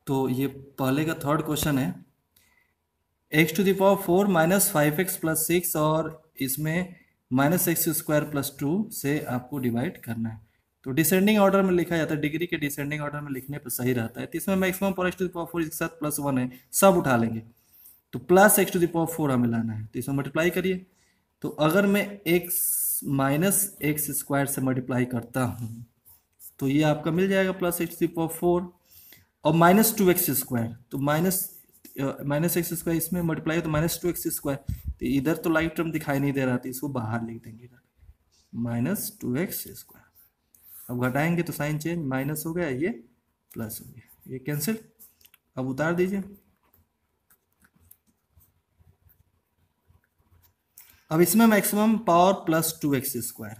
तो ये पहले का थर्ड क्वेश्चन है, x to the power 4 minus 5x plus 6 और इसमें माइनस एक्स स्क्वायर प्लस 2 से आपको डिवाइड करना है। तो डिसेंडिंग ऑर्डर में लिखा जाता है, डिग्री के डिसेंडिंग ऑर्डर में लिखने पर सही रहता है। तो इसमें maximum power x to the power 4 इसके साथ प्लस 1 है, सब उठा लेंगे। तो plus x to the power 4 हमें लाना है, तो इसमें मल्टीप्लाई करिए। तो अगर मैं एक्स माइनस एक्स स्क्वायर से मल्टीप्लाई करता हूँ तो ये आपका मिल जाएगा plus x to the power 4 और माइनस 2x स्क्वायर। तो माइनस एक्स स्क्वायर इसमें मल्टीप्लाई तो माइनस 2x स्क्वायर, तो इधर तो लाइक टर्म दिखाई नहीं दे रहा था, इसको बाहर लिख देंगे इधर, माइनस 2x स्क्वायर। अब घटाएंगे तो साइन चेंज, माइनस हो गया, ये प्लस हो गया, ये कैंसिल। अब उतार दीजिए। अब इसमें maximum power plus 2x square है,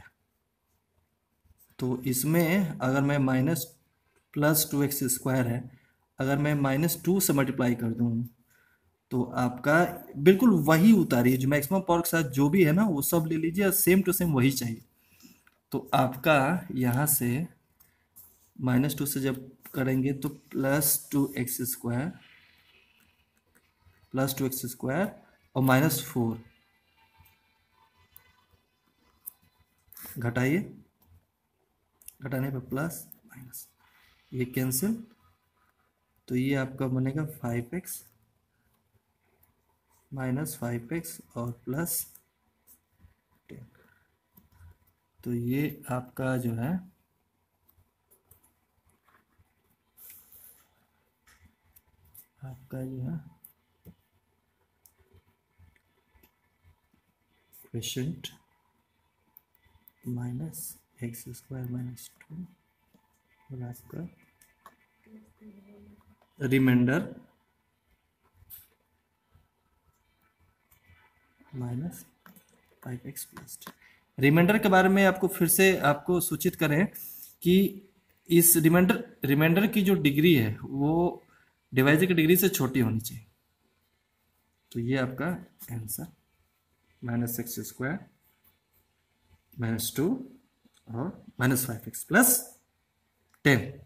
तो इसमें अगर मैं माइनस प्लस 2x स्क्वायर है, अगर मैं माइनस 2 से मल्टीप्लाई कर दूँ तो आपका बिल्कुल वही उतारिए, जो मैक्सिमम पावर के साथ जो भी है ना वो सब ले लीजिए, सेम टू सेम वही चाहिए। तो आपका यहाँ से माइनस 2 से जब करेंगे तो प्लस टू एक्स स्क्वायर और माइनस 4 घटाइए, घटाने पर प्लस माइनस, ये कैंसिल, तो ये आपका बनेगा 5x माइनस 5x और प्लस 10। तो ये आपका जो है question minus x square minus 2 और आपका reminder minus 5x plus 10। Reminder के बारे में आपको फिर से आपको सूचित करें कि इस रिमाइंडर की जो डिग्री है वो डिवाइजर की डिग्री से छोटी होनी चाहिए। तो ये आपका answer minus x square minus 2 और माइनस 5x प्लस 10।